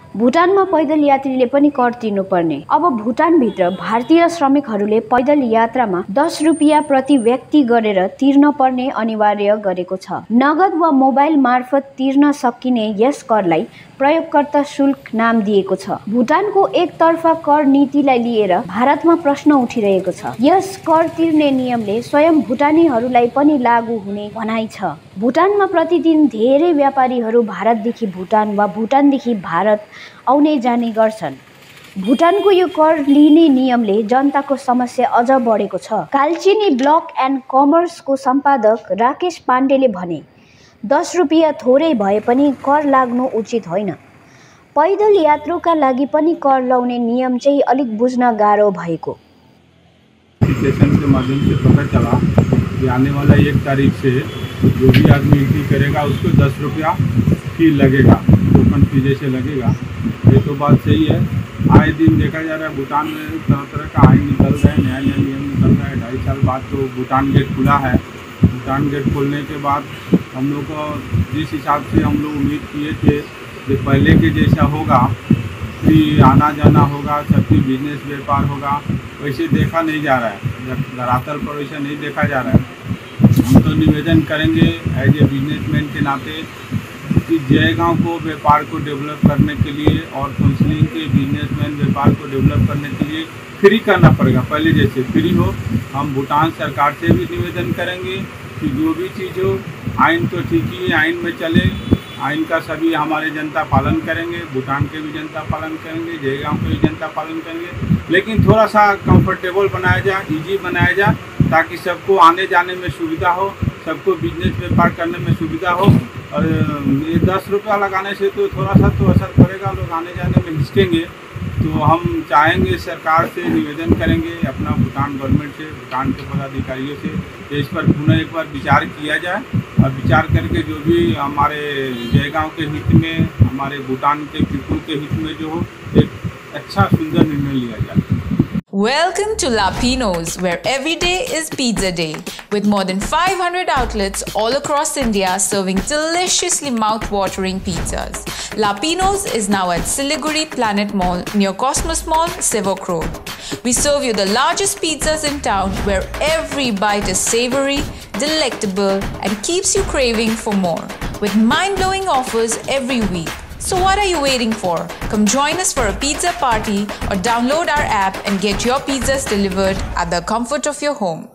भुटानमा पैदल यात्रीले पनि कर तिर्नुपर्ने। अब भुटानभित्र भारतीय श्रमिकहरूले पैदल यात्रामा 10 रुपियाँ प्रति व्यक्ति गरेर तिर्न पर्ने अनिवार्य गरेको छ। नगद वा मोबाइल मार्फत तिर्न सकिने यस करलाई प्रयोगकर्ता शुल्क नाम दिएको छ। भुटानको एकतर्फा कर नीतिलाई लिएर भारतमा प्रश्न उठिरहेको छ। यस कर तिर्ने नियमले स्वयं भुटानीहरूलाई पनि लागू हुने भनाइ छ। भुटानमा प्रतिदिन धेरै व्यापारीहरू भारतदेखि भुटान वा भुटानदेखि भारत आउने जाने गर्छन्। भुटानको यो कर लिने नियमले जनताको समस्या अझ बढेको छ। कालचिनी ब्लक एन्ड कमर्सको सम्पादक राकेश पाण्डेले भने 10 रुपियाँ थोरै भए पनि कर लाग्नु उचित होइन। पैदल यात्रुका लागि पनि कर लाउने नियम चाहिँ अलिक बुझ्न गाह्रो भएको। एप्लीकेशन के माध्यम से पता चला कि आने वाला 1 तारीख से जो भी आदमी एंट्री करेगा उसको 10 रुपया फी लगेगा, टोकन फी जैसे लगेगा। ये तो बात सही है। आए दिन देखा जा रहा है भूटान में तरह तरह का आइन निकल रहा है, नया नया नियम निकल रहा है। 2.5 साल बाद तो भूटान गेट खुला है। भूटान गेट खोलने के बाद हम लोग को जिस हिसाब से हम लोग उम्मीद किए थे कि पहले के जैसा होगा कि आना जाना होगा, सबकी बिजनेस व्यापार होगा, वैसे देखा नहीं जा रहा है। धरातल पर वैसा नहीं देखा जा रहा है। हम तो निवेदन करेंगे एज ए बिजनेसमैन के नाते कि जयगांव को व्यापार को डेवलप करने के लिए और काउंसलिंग के बिजनेसमैन व्यापार को डेवलप करने के लिए फ्री करना पड़ेगा, पहले जैसे फ्री हो। हम भूटान सरकार से भी निवेदन करेंगे कि जो भी चीज़ हो, आइन तो ठीक ही है, आइन में चले, आइन का सभी हमारे जनता पालन करेंगे, भूटान के भी जनता पालन करेंगे, जयगांव के भी जनता पालन करेंगे। लेकिन थोड़ा सा कंफर्टेबल बनाया जाए, इजी बनाया जाए, ताकि सबको आने जाने में सुविधा हो, सबको बिजनेस व्यापार करने में सुविधा हो। और ये 10 रुपया लगाने से तो थोड़ा सा तो असर पड़ेगा, लोग आने जाने में हिचकेंगे। तो हम चाहेंगे, सरकार से निवेदन करेंगे, अपना भूटान गवर्नमेंट से, भूटान के पदाधिकारियों से, इस पर पुनः एक बार विचार किया जाए और विचार करके जो भी हमारे जयगांव के हित में, हमारे भूटान के पीपुल के हित में जो हो, एक अच्छा सुंदर निर्णय लिया जाए। Welcome to Lapinos, where every day is pizza day, with more than 500 outlets all across India serving deliciously mouth-watering pizzas. Lapinos is now at Siliguri Planet Mall near Cosmos Mall, Sivok Road. We serve you the largest pizzas in town, where every bite is savory, delectable, and keeps you craving for more, with mind-blowing offers every week. So what are you waiting for? Come join us for a pizza party or download our app and get your pizzas delivered at the comfort of your home.